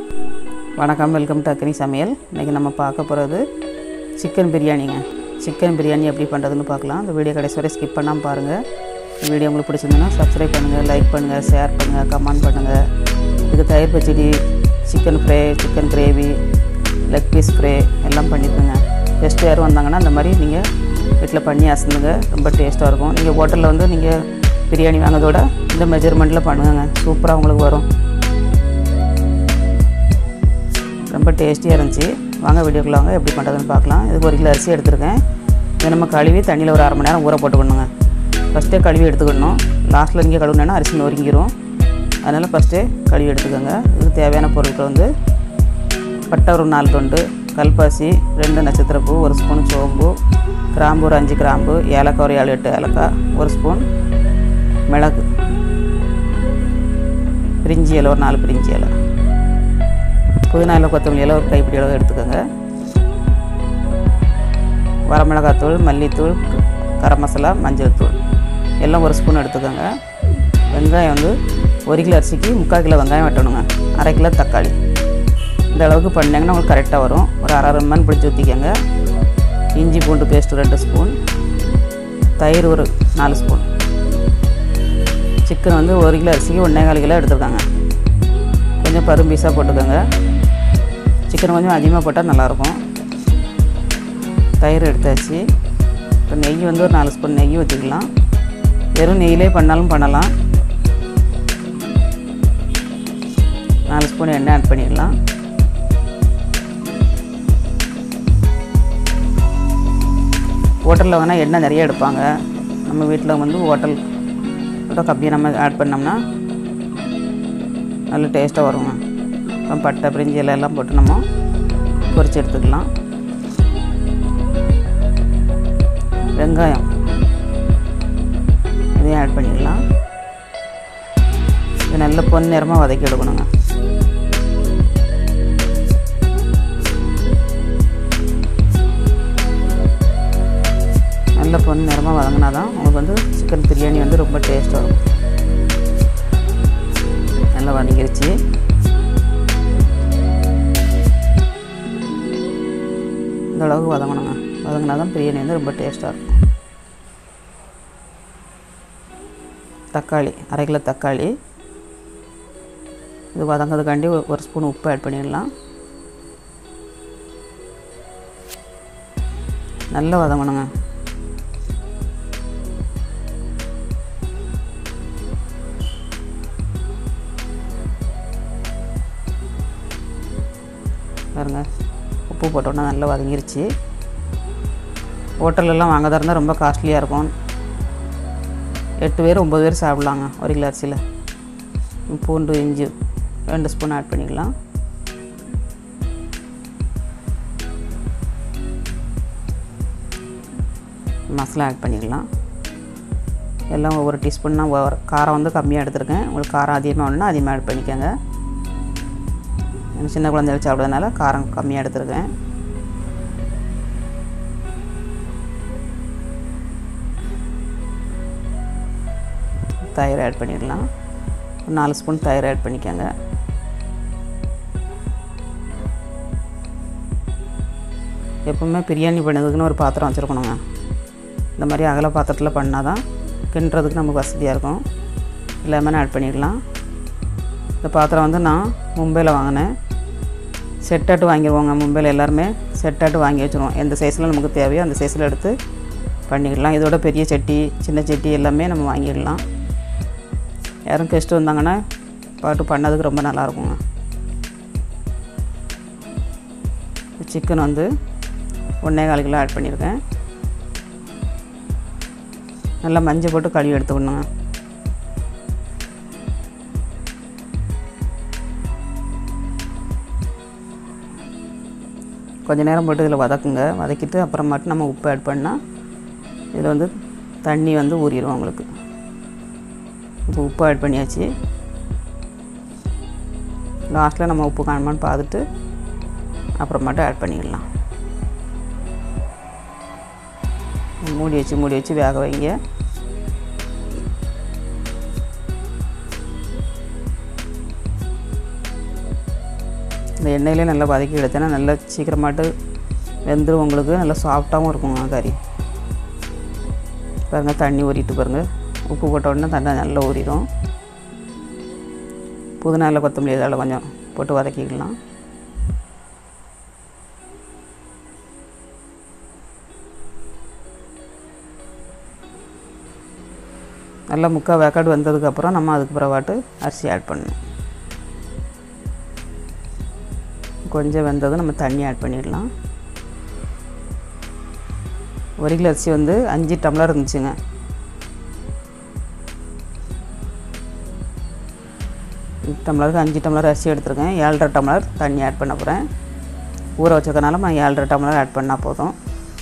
வணக்கம், welcome to அக்னி சமையல். இன்றைக்கி நம்ம பார்க்க போகிறது சிக்கன் பிரியாணிங்க. சிக்கன் பிரியாணி எப்படி பண்ணுறதுன்னு பார்க்கலாம். இந்த வீடியோ கடைசி வரை ஸ்கிப் பண்ணாமல் பாருங்கள். இந்த வீடியோ உங்களுக்கு பிடிச்சிருந்ததுன்னா சப்ஸ்கிரைப் பண்ணுங்கள், லைக் பண்ணுங்கள், ஷேர் பண்ணுங்கள், கமெண்ட் பண்ணுங்கள். இதுக்கு தயிர் பச்சடி, chicken fry, chicken gravy, leg piece fry எல்லாம் பண்ணியிருக்குங்க. கெஸ்ட்டு யாரும் வந்தாங்கன்னா இந்த மாதிரி நீங்கள் வீட்டில் பண்ணி அசந்துங்க. ரொம்ப டேஸ்ட்டாக இருக்கும். நீங்கள் ஹோட்டலில் வந்து நீங்கள் பிரியாணி வாங்கிறதோட இந்த மெஜர்மெண்ட்டில் பண்ணுங்க, சூப்பராக உங்களுக்கு வரும். ரொம்ப டேஸ்டியாக இருந்துச்சு. வாங்க வீடியோக்குள்ள வாங்க எப்படி பண்ணுறதுன்னு பார்க்கலாம். இதுக்கு 1 கிலோ அரிசி எடுத்துருக்கேன். இதை நம்ம கழுவி தண்ணியில் ஒரு 1/2 மணி நேரம் ஊற போட்டுக்கணுங்க. ஃபஸ்ட்டே கழுவி எடுத்துக்கணும். லாஸ்ட்டில் நீங்கள் கழுவுனா அரிசி நொறுங்கிடும். அதனால் ஃபஸ்ட்டே கழுவி எடுத்துக்கோங்க. இதுக்கு தேவையான பொருட்கள் வந்து பட்டை ஒரு 4 துண்டு, கல்பாசி 2 நட்சத்திரப்பூ, 1 ஸ்பூன் சோம்பு, கிராம்பு ஒரு 5 கிராம்பு, ஏலக்காய் ஒரு 7-8 ஏலக்காய், 1 ஸ்பூன் மிளகு, பிரிஞ்சி இலை ஒரு 4 பிரிஞ்சி இலை, புதினா இலை, கொத்தமல்லி இலை ஒரு கைப்பிடி அளவு எடுத்துக்கோங்க. வரமிளகாத்தூள், மல்லித்தூள், கரம் மசாலா, மஞ்சள் தூள் எல்லாம் 1 ஸ்பூன் எடுத்துக்கோங்க. வெங்காயம் வந்து 1 கிலோ அரிசிக்கு 3/4 கிலோ வெங்காயம் வெட்டணுங்க. 1/2 கிலோ தக்காளி. இந்த அளவுக்கு பண்ணிங்கன்னா உங்களுக்கு கரெக்டாக வரும். ஒரு 1/2 மணி பிடிச்சி ஊற்றிக்கோங்க. இஞ்சி பூண்டு பேஸ்ட்டு 2 ஸ்பூன், தயிர் ஒரு 4 ஸ்பூன். சிக்கன் வந்து 1 கிலோ அரிசிக்கு 1,4 கிலோ எடுத்துருக்காங்க. கொஞ்சம் பருப்பு பீஸாக போட்டுக்கோங்க. சிக்கன் கொஞ்சம் அதிகமாக போட்டால் நல்லாயிருக்கும். தயிர் எடுத்தாச்சு. இப்போ நெய் வந்து ஒரு 4 ஸ்பூன் நெய் ஊற்றிக்கலாம். வெறும் நெய்யிலே பண்ணாலும் பண்ணலாம். 4 ஸ்பூன் எண்ணெய் ஆட் பண்ணிடலாம். ஹோட்டலில் வேணால் எண்ணெய் நிறைய எடுப்பாங்க. நம்ம வீட்டில் வந்து ஹோட்டல் கம்மியாக நம்ம ஆட் பண்ணோம்னா நல்ல டேஸ்ட்டாக வருங்க. அப்புறம் பட்டை, பிரிஞ்சி இலை எல்லாம் போட்டு நம்ம பொரிச்சு எடுத்துக்கலாம். வெங்காயம் இதையும் ஆட் பண்ணிடலாம். இது நல்ல பொன் நிறமாக வதக்கி எடுக்கணுங்க. நல்ல பொன் நிறமாக வதங்கினா தான் உங்களுக்கு வந்து சிக்கன் பிரியாணி வந்து ரொம்ப டேஸ்ட்டாக இருக்கும். நல்லா வதங்கிருச்சு. இந்த அளவுக்கு வதங்கணுங்க. வதங்கினா தான் பிரியாணி வந்து ரொம்ப டேஸ்ட்டாக இருக்கும். தக்காளி 1/2 கிலோ தக்காளி. இது வதங்கிறதுக்காண்டி 1 ஸ்பூன் உப்பு ஆட் பண்ணிடலாம். நல்லா வதங்கணுங்க. பாருங்க, உப்பு போட்டோன்னா நல்லா வதங்கிருச்சு. ஹோட்டலெல்லாம் வாங்கதா இருந்தால் ரொம்ப காஸ்ட்லியாக இருக்கும். 8 பேர் 9 பேர் சாப்பிட்லாங்க 1 கிலோ அரிசியில். பூண்டு, இஞ்சி 2 ஸ்பூன் ஆட் பண்ணிக்கலாம். மசாலா ஆட் பண்ணிக்கலாம். எல்லாம் ஒவ்வொரு டீஸ்பூன் தான். காரம் வந்து கம்மியாக எடுத்துருக்கேன். உங்களுக்கு காரம் அதிகமாக வேணுன்னா அதிகமாக ஆட் பண்ணிக்கோங்க. சின்ன குழந்தைகள் சாப்பிட்றதுனால காரம் கம்மியாக எடுத்துருக்கேன். தயிர் ஆட் பண்ணிடலாம். 4 ஸ்பூன் தயிர் ஆட் பண்ணிக்கோங்க. எப்பவுமே பிரியாணி பண்ணதுக்குன்னு ஒரு பாத்திரம் வச்சுருக்கணுங்க. இந்த மாதிரி அகல பாத்திரத்தில் பண்ணால் தான் கிண்டுறதுக்கு நமக்கு வசதியாக இருக்கும். லெமன் ஆட் பண்ணிடலாம். இந்த பாத்திரம் வந்து நான் மும்பையில் வாங்கினேன். செட்டாட்டு வாங்கிடுவோங்க. மும்பையில் எல்லாருமே செட்டாட்டு வாங்கி வச்சுருவோம். எந்த சைஸில் நமக்கு தேவையோ அந்த சைஸில் எடுத்து பண்ணிக்கலாம். இதோட பெரிய சட்டி, சின்ன சட்டி எல்லாமே நம்ம வாங்கிடலாம். யாரும் கெஸ்ட்டு வந்தாங்கன்னா பாட்டு பண்ணதுக்கு ரொம்ப நல்லாயிருக்குங்க. சிக்கன் வந்து 1,4 கிலோ ஆட் பண்ணியிருக்கேன். நல்லா மஞ்சள் போட்டு கழுவி எடுத்துக்கணுங்க. கொஞ்சம் நேரம் போட்டு இதில் வதக்குங்க. வதக்கிட்டு அப்புறமாட்டு நம்ம உப்பு ஆட் பண்ணால் இதில் வந்து தண்ணி வந்து ஊறிடும் உங்களுக்கு. இப்போ உப்பு ஆட் பண்ணியாச்சு. லாஸ்ட்டில் நம்ம உப்பு காணுமான்னு பார்த்துட்டு அப்புறமாட்டு ஆட் பண்ணிடலாம். மூடி வச்சு வேக வைங்க. இந்த எண்ணெயிலே நல்லா வதக்கி எடுத்தேன்னா நல்லா சீக்கிரமாட்டு வெந்துடும், உங்களுக்கு நல்லா சாஃப்டாகவும் இருக்குங்க கறி. பாருங்கள் தண்ணி ஊறிட்டு பாருங்கள், உப்பு போட்ட உடனே தண்ணி நல்லா ஊறிடும். புதினாவில் கொத்தமல்லி இதால் கொஞ்சம் போட்டு வதக்கிக்கலாம். நல்லா முக்கால் வேக்காடு வந்ததுக்கப்புறம் நம்ம அதுக்கு பிறவாட்டு அரிசி ஆட் பண்ணணும். கொஞ்சம் வெந்ததும் நம்ம தண்ணி ஆட் பண்ணிடலாம். 1 கிலோ அரிசி வந்து 5 டம்ளர் இருந்துச்சுங்க. டம்ளருக்கு 5 டம்ளர் அரிசி எடுத்துருக்கேன். 7.5 டம்ளர் தண்ணி ஆட் பண்ண போகிறேன். ஊற வச்சதுனால நான் 7.5 டம்ளர் ஆட் பண்ணால் போதும்.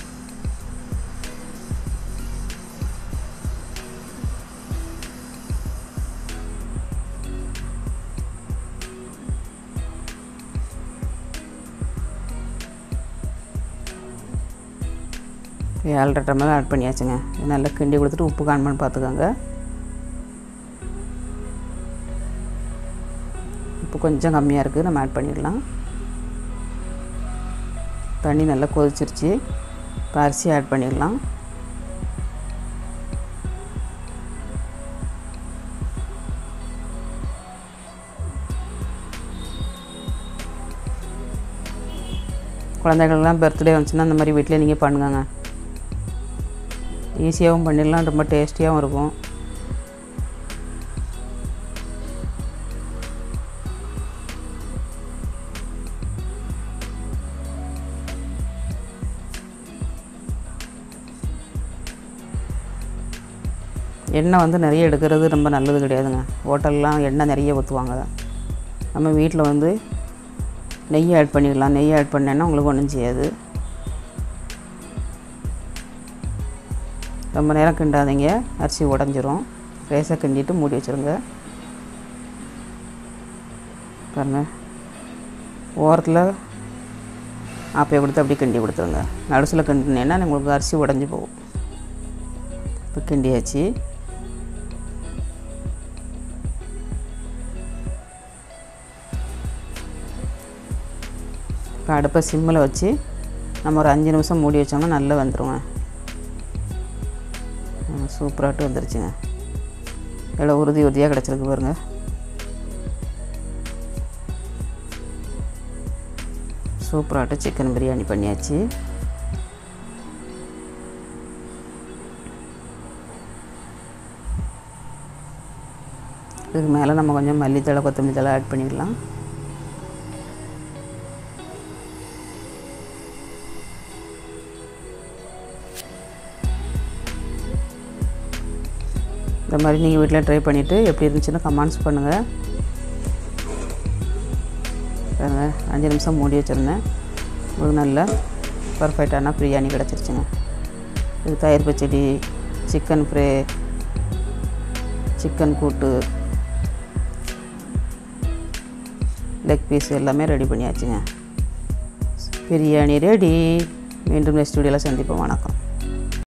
ஏழரை டம்ளர் ஆட் பண்ணியாச்சுங்க. நல்லா கிண்டி கொடுத்துட்டு உப்பு காணுமான்னு பார்த்துக்கோங்க. உப்பு கொஞ்சம் கம்மியாக இருக்குது, நம்ம ஆட் பண்ணிடலாம். தண்ணி நல்லா கொதிச்சிருச்சு. இப்போ அரிசி ஆட் பண்ணிடலாம். குழந்தைகள்லாம் பர்த்டே வந்துச்சுன்னா இந்த மாதிரி வீட்டிலே நீங்கள் பண்ணுங்க. ஈஸியாகவும் பண்ணிடலாம், ரொம்ப டேஸ்டியாகவும் இருக்கும். எண்ணெய் வந்து நிறைய எடுக்கிறது ரொம்ப நல்லது கிடையாதுங்க. ஹோட்டல்லாம் எண்ணெய் நிறைய ஊற்றுவாங்க. நம்ம வீட்டில் வந்து நெய் ஆட் பண்ணிடலாம். நெய் ஆட் பண்ணேன்னா உங்களுக்கு ஒன்றும் செய்யாது. ரொம்ப நேரம் கிண்டாதீங்க, அரிசி உடஞ்சிரும். லேசாக கிண்டிட்டு மூடி வச்சுருங்க. பாருங்கள், ஓரத்தில் ஆப்பையை கொடுத்து அப்படியே கிண்டி கொடுத்துருங்க. நடுசில் கிண்டினேன்னா உங்களுக்கு அரிசி உடஞ்சி போகும். இப்போ கிண்டியாச்சு. இப்போ அடுப்பை சிம்மில் வச்சு நம்ம ஒரு 5 நிமிஷம் மூடி வச்சோம்னா நல்லா வந்துடுங்க. சூப்பராகிட்டு வந்துருச்சுங்க. எவ்வளோ உறுதியாக கிடச்சிருக்கு பாருங்கள். சூப்பராகிட்டு சிக்கன் பிரியாணி பண்ணியாச்சு. இதுக்கு மேலே நம்ம கொஞ்சம் மல்லித்தழை கொத்தமல்லி தழை ஆட் பண்ணிடலாம். இந்த மாதிரி நீங்கள் வீட்டில் ட்ரை பண்ணிவிட்டு எப்படி இருந்துச்சுன்னு கமெண்ட்ஸ் பண்ணுங்கள். 5 நிமிஷம் மூடி வச்சுருந்தேன். ஒரு நல்ல பர்ஃபெக்டான பிரியாணி கிடச்சிருச்சுங்க. இது தயிர் பச்சடி, சிக்கன் ஃப்ரை, சிக்கன் கூட்டு, லெக் பீஸ் எல்லாமே ரெடி பண்ணியாச்சுங்க. பிரியாணி ரெடி. மீண்டும் நெக்ஸ்ட் வீடியோவில் சந்திப்போம். வணக்கம்.